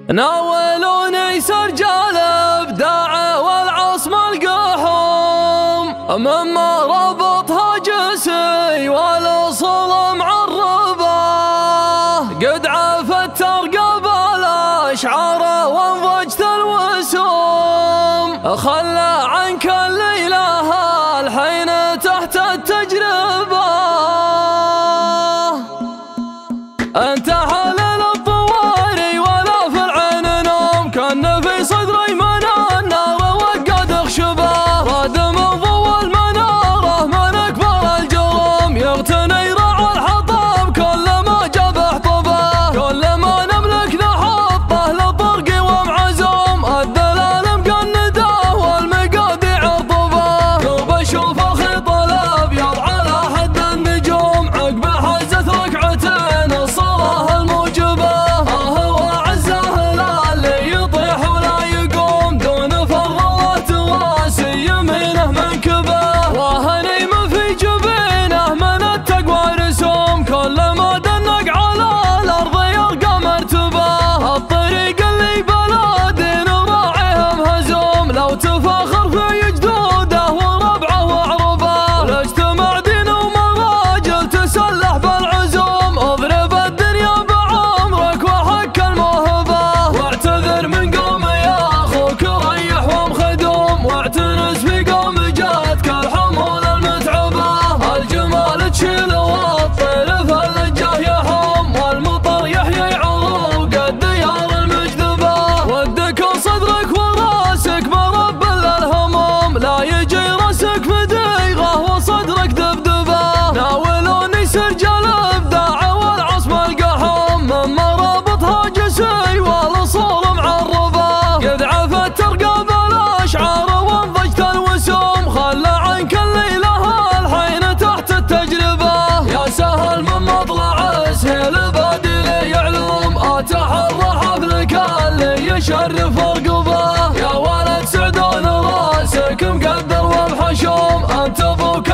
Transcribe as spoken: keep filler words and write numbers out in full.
ناولوني سرجال ابداع والعصم القحوم، مما ربطها جسي والاصول معربه، قد عافت ترقب الاشعار وانضجت الوسوم، خلى عنك الليله الحين تحت التجربه. انت حلل الطواري ولا في العين نوم، كان في صدري من النار وقد اخشبه، رادم ضوى المناره من اكبر الجرم، يغتني رعى الحطام كل ما جاب حطبه، كل ما نملك نحطه للطرق ومعزوم، الدلال مقنده والمقاديع رطبه، دوب اشوف الخيط الابيض على حد النجوم، عقب حزت ركعتين الصلاه الموجبه، ها هو عزه اللي يطيح ولا يقوم، دون فرات واسي يمينه منكبه، وهني ما في جبينه من التقوى رسوم، كل ما دنق على الارض يرقى مرتبه، الطريق اللي بلادين راعيه مهزوم، لو تفاخر في جدوده وربعه وعربه، لاجتمع دين ومراجل تسلح بالعزوم، اضرب الدنيا بعمرك وحك الموهبه، واعتذر من قوم يا اخوك ريح ومخدوم، واعتنس في قوم جاتك الحمول المتعبه، الجمال تشيل والطير فالجاه يحوم، والمطر يحيي عروق الديار المجذبه، ودك صدرك وراسك مرب للهموم، لا يجي راسك فديغه وصدرك دبدبه، ناولوني سرجال ابداع والعصم القحوم، مما رابطها جسي والاصول معربه، قد عفت ترقب الاشعار وانضجت الوسوم، خلى عنك الليله الحين تحت التجربه، يا سهل من مطلع السهيل بادي لي يعلوم، اتحرى حفلك اللي يشرف رقبه، يا ولد سعدون راسك مقدر وبحشوم، انت ابوك